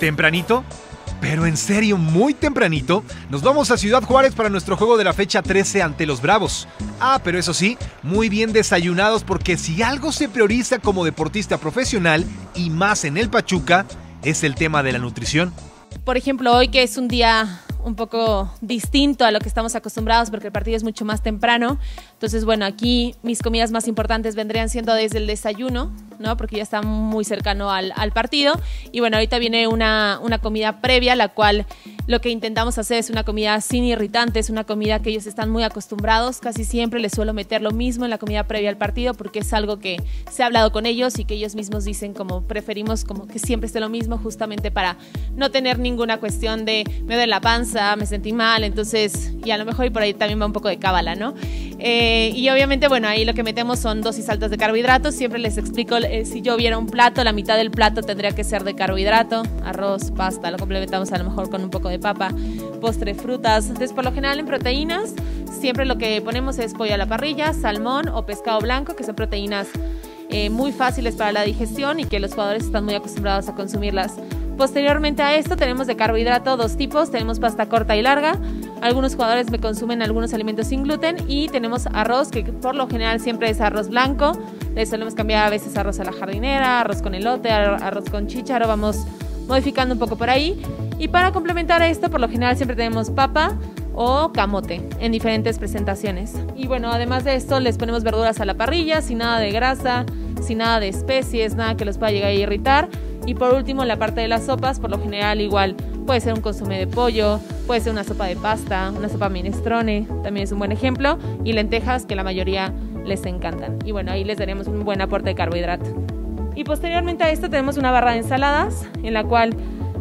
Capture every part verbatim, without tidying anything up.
tempranito, pero en serio muy tempranito, nos vamos a Ciudad Juárez para nuestro juego de la fecha trece ante los Bravos. Ah, pero eso sí, muy bien desayunados, porque si algo se prioriza como deportista profesional, y más en el Pachuca, es el tema de la nutrición. Por ejemplo, hoy que es un día un poco distinto a lo que estamos acostumbrados porque el partido es mucho más temprano. Entonces, bueno, aquí mis comidas más importantes vendrían siendo desde el desayuno, ¿no? Porque ya está muy cercano al, al partido. Y bueno, ahorita viene una, una comida previa, la cual lo que intentamos hacer es una comida sin irritantes, una comida que ellos están muy acostumbrados. Casi siempre les suelo meter lo mismo en la comida previa al partido porque es algo que se ha hablado con ellos y que ellos mismos dicen como preferimos como que siempre esté lo mismo, justamente para no tener ninguna cuestión de me duele la panza, me sentí mal, entonces, y a lo mejor y por ahí también va un poco de cábala, ¿no? Eh, y obviamente, bueno, ahí lo que metemos son dosis altas de carbohidratos. Siempre les explico, eh, si yo viera un plato, la mitad del plato tendría que ser de carbohidrato, arroz, pasta, lo complementamos a lo mejor con un poco de papa, postre, frutas. Entonces, por lo general en proteínas, siempre lo que ponemos es pollo a la parrilla, salmón o pescado blanco, que son proteínas eh, muy fáciles para la digestión y que los jugadores están muy acostumbrados a consumirlas. Posteriormente a esto tenemos de carbohidrato dos tipos, tenemos pasta corta y larga. Algunos jugadores me consumen algunos alimentos sin gluten y tenemos arroz, que por lo general siempre es arroz blanco. Le solemos cambiar a veces arroz a la jardinera, arroz con elote, arroz con chícharo, vamos modificando un poco por ahí. Y para complementar esto, por lo general siempre tenemos papa o camote en diferentes presentaciones. Y bueno, además de esto les ponemos verduras a la parrilla, sin nada de grasa, sin nada de especies, nada que los pueda llegar a irritar. Y por último, la parte de las sopas, por lo general igual puede ser un consomé de pollo, puede ser una sopa de pasta, una sopa minestrone, también es un buen ejemplo, y lentejas, que la mayoría les encantan. Y bueno, ahí les daremos un buen aporte de carbohidrato. Y posteriormente a esto tenemos una barra de ensaladas, en la cual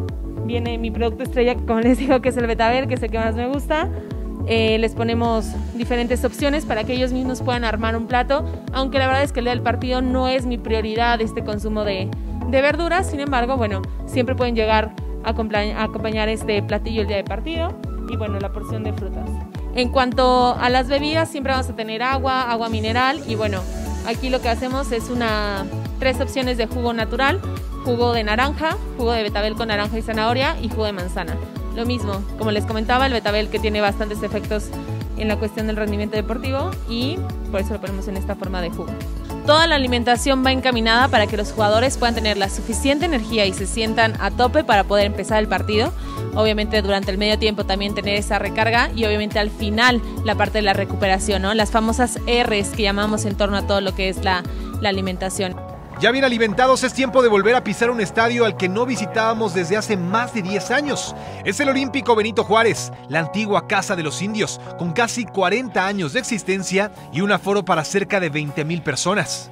viene mi producto estrella, como les digo, que es el betabel, que es el que más me gusta. Eh, les ponemos diferentes opciones para que ellos mismos puedan armar un plato, aunque la verdad es que el día del partido no es mi prioridad este consumo de de verduras. Sin embargo, bueno, siempre pueden llegar a acompañar este platillo el día de partido y bueno, la porción de frutas. En cuanto a las bebidas, siempre vamos a tener agua, agua mineral y bueno, aquí lo que hacemos es una tres opciones de jugo natural, jugo de naranja, jugo de betabel con naranja y zanahoria y jugo de manzana. Lo mismo, como les comentaba, el betabel que tiene bastantes efectos en la cuestión del rendimiento deportivo y por eso lo ponemos en esta forma de jugo. Toda la alimentación va encaminada para que los jugadores puedan tener la suficiente energía y se sientan a tope para poder empezar el partido. Obviamente durante el medio tiempo también tener esa recarga y obviamente al final la parte de la recuperación, ¿no? Las famosas R's que llamamos en torno a todo lo que es la, la alimentación. Ya bien alimentados, es tiempo de volver a pisar un estadio al que no visitábamos desde hace más de diez años. Es el Olímpico Benito Juárez, la antigua Casa de los Indios, con casi cuarenta años de existencia y un aforo para cerca de veinte mil personas.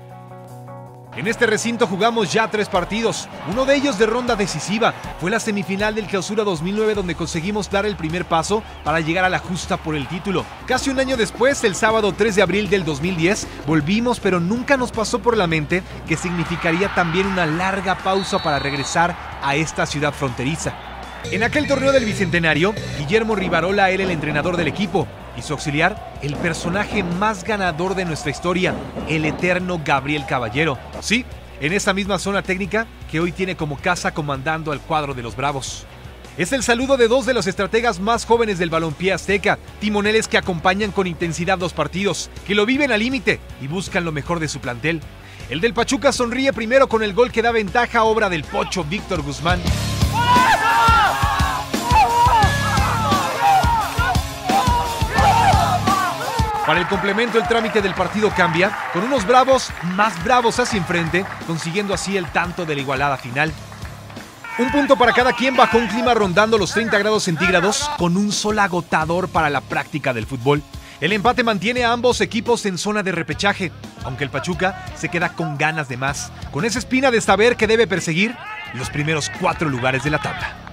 En este recinto jugamos ya tres partidos, uno de ellos de ronda decisiva. Fue la semifinal del Clausura dos mil nueve donde conseguimos dar el primer paso para llegar a la justa por el título. Casi un año después, el sábado tres de abril del dos mil diez, volvimos, pero nunca nos pasó por la mente que significaría también una larga pausa para regresar a esta ciudad fronteriza. En aquel torneo del Bicentenario, Guillermo Rivarola era el entrenador del equipo y su auxiliar, el personaje más ganador de nuestra historia, el eterno Gabriel Caballero. Sí, en esa misma zona técnica que hoy tiene como casa comandando al cuadro de los Bravos. Es el saludo de dos de los estrategas más jóvenes del balompié azteca, timoneles que acompañan con intensidad los partidos, que lo viven al límite y buscan lo mejor de su plantel. El del Pachuca sonríe primero con el gol que da ventaja, obra del Pocho Víctor Guzmán. Para el complemento, el trámite del partido cambia, con unos Bravos más bravos hacia enfrente, consiguiendo así el tanto de la igualada final. Un punto para cada quien bajo un clima rondando los treinta grados centígrados, con un sol agotador para la práctica del fútbol. El empate mantiene a ambos equipos en zona de repechaje, aunque el Pachuca se queda con ganas de más, con esa espina de saber que debe perseguir los primeros cuatro lugares de la tabla.